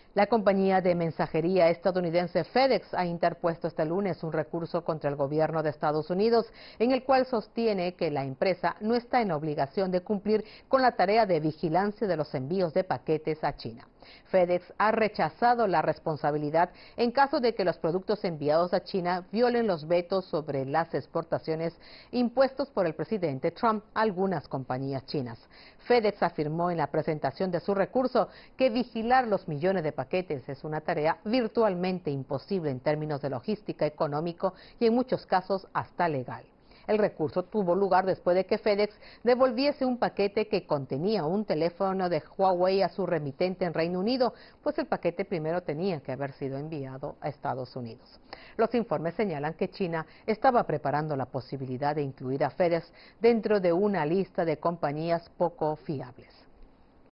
La compañía de mensajería estadounidense FedEx ha interpuesto este lunes un recurso contra el gobierno de Estados Unidos, en el cual sostiene que la empresa no está en obligación de cumplir con la tarea de vigilancia de los envíos de paquetes a China. FedEx ha rechazado la responsabilidad en caso de que los productos enviados a China violen los vetos sobre las exportaciones impuestos por el presidente Trump a algunas compañías chinas. FedEx afirmó en la presentación de su recurso que vigilar los millones de paquetes es una tarea virtualmente imposible en términos de logística, económico y en muchos casos hasta legal. El recurso tuvo lugar después de que FedEx devolviese un paquete que contenía un teléfono de Huawei a su remitente en Reino Unido, pues el paquete primero tenía que haber sido enviado a Estados Unidos. Los informes señalan que China estaba preparando la posibilidad de incluir a FedEx dentro de una lista de compañías poco fiables.